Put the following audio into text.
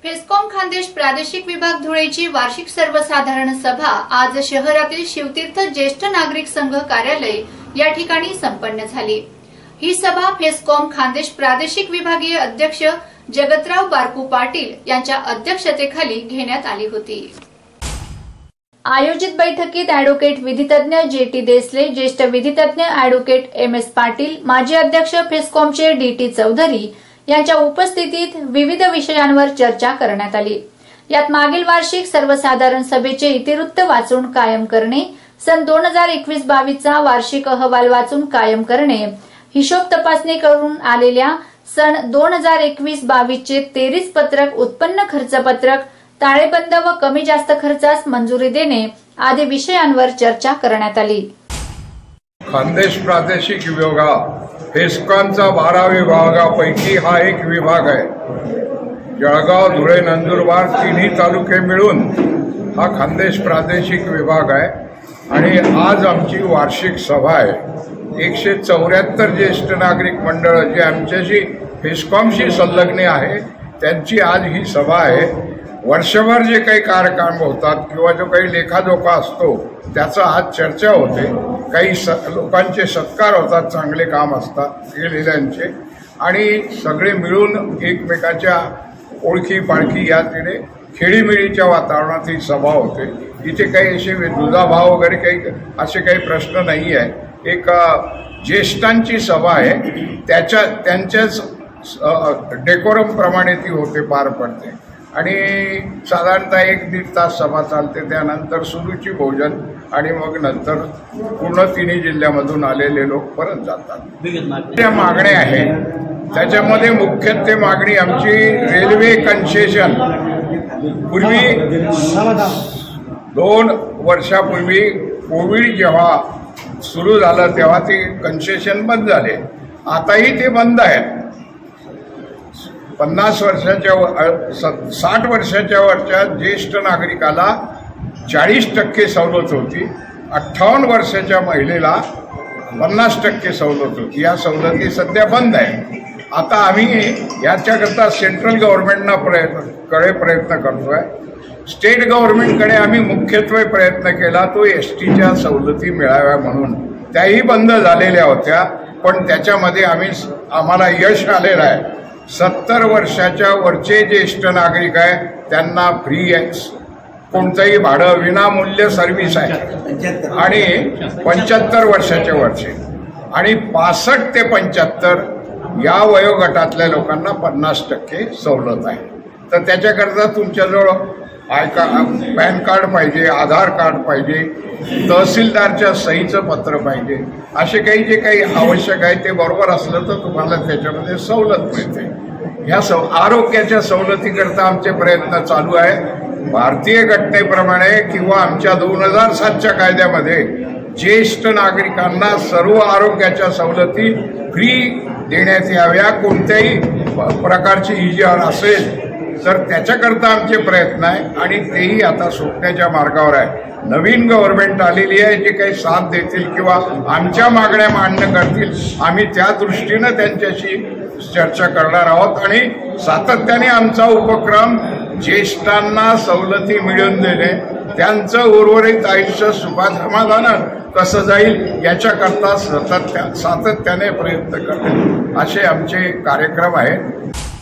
फेस्कॉम खान्देश प्रादेशिक विभाग धुळेची वार्षिक सर्वसाधारण सभा आज शहरातील शिवतीर्थ ज्येष्ठ नागरिक संघ कार्यालय या ठिकाणी संपन्न झाली। ही सभा फेस्कॉम खान्देश प्रादेशिक विभागीय अध्यक्ष जगतराव बारकू पाटील यांच्या अध्यक्षतेखाली घेण्यात आली होती। आयोजित बैठकीत ॲडव्होकेट विधितज्ञ जेटी देसले, ज्येष्ठ विधितज्ञ ॲडव्होकेट एम.एस. पाटील, माजी अध्यक्ष फेस्कॉमचे डी.टी. चौधरी यांच्या उपस्थितीत विविध विषयांवर चर्चा करण्यात आली। यात मागील वार्षिक सर्वसाधारण सभेचे इतिवृत्त वाचून कायम करणे, सन 2021-22 चा वार्षिक अहवाल वाचून कायम करणे, हिशोब तपासणी करून आलेल्या सन 2021-22 चे 23 पत्रक, उत्पन्न खर्च पत्रक, ताळेबंद व कमी जास्त खर्चास मंजुरी देणे आदी विषयांवर चर्चा करण्यात आली। खान्देश प्रादेशिक विभाग फेस्कॉमचा 12 विभागापैकी हा एक विभाग आहे। जळगाव, धुळे, नंदुरबार तिन्ही तालुके मिळून हा खान्देश प्रादेशिक विभाग आहे आणि आज आमची वार्षिक सभा आहे। 174 ज्येष्ठ नागरिक मंडळ जे आमच्याशी फेस्कॉमशी संलग्न आहे त्यांची आज ही सभा आहे। वर्षभर जे काही कार्यक्रम होतात किंवा जो काही लेखाजोखा असतो त्याचा आज चर्चा होते। काही लोकांचे सत्कार होतात, चांगले काम असतात केलेल्यांचे, आणि सगळे मिळून एकमेकाच्या ओळखी पाळखी या तिने खेळीमेळीच्या वातावरणात ही सभा होते। इथे काही असे दुजाभाव वगैरे काही असे काही प्रश्न नाही आहे। एक ज्येष्ठांची सभा आहे, त्यांच्याच डेकोरम प्रमाणे ती होते, पार पडते आणि साधारणतः 1-1.5 तास सभा चालते। त्यानंतर सुरुची भोजन आणि मग नंतर पूर्ण तिन्ही जिल्ह्यामधून आलेले लोक परत जातात। त्या मागण्या आहेत, त्याच्यामध्ये मुख्यत्वे मागणी आमची रेल्वे कन्सेशन। पूर्वी 2 वर्षापूर्वी कोविड जेव्हा सुरू झालं तेव्हा ते कन्सेशन बंद झाले, आताही ते बंद आहेत। 50 वर्षाच्या 60 वर्षाच्या वरच्या ज्येष्ठ नागरिकाला 40% सवलत होती, 58 वर्षाच्या महिलेला 50% सवलत होती। या सवलती सध्या बंद आहे। आता आम्ही याच्याकरता सेंट्रल गव्हर्नमेंटना प्रयत्न करतोय। स्टेट गव्हर्नमेंटकडे आम्ही मुख्यत्वे प्रयत्न केला तो एसटीच्या सवलती मिळाव्या म्हणून, त्याही बंद झालेल्या होत्या, पण त्याच्यामध्ये आम्हाला यश आलेलं आहे। 70 वर्षाच्या वरचे ज्येष्ठ नागरिक आहे त्यांना फ्री आहे, कोणतंही भाडं विनामूल्य सर्व्हिस आहे, आणि 75 वर्षाच्या वरचे आणि 65 ते 75 या वयोगटातल्या लोकांना 50% सवलत आहे। तर त्याच्याकरता तुमच्याजवळ पॅन कार्ड पाहिजे, आधार कार्ड पाहिजे, तहसीलदारच्या सहीचं पत्र पाहिजे, असे काही जे काही आवश्यक आहे ते बरोबर असलं तर तुम्हाला त्याच्यामध्ये सवलत मिळते। ह्या आरोग्याच्या सवलतीकरता आमचे प्रयत्न चालू आहे। भारतीय घटनेप्रमाणे किंवा आमच्या 2007च्या कायद्यामध्ये ज्येष्ठ नागरिकांना सर्व आरोग्याच्या सवलती फ्री देण्यात याव्या। कोणत्याही प्रकारची इजा असेल तर त्याच्याकरता आमचे प्रयत्न आहे आणि तेही आता सुटण्याच्या मार्गावर आहे। नवीन गव्हर्नमेंट आलेली आहे, जे काही साथ देतील किंवा आमच्या मागण्या मान्य करतील आम्ही त्या दृष्टीनं त्यांच्याशी चर्चा करणार आहोत आणि सातत्याने आमचा उपक्रम ज्येष्ठांना सवलती मिळवून देणे, त्यांचं उर्वरित आयुष्य सुखात समाधानात कसं जाईल याच्याकरता सातत्याने प्रयत्न करणे असे आमचे कार्यक्रम आहेत।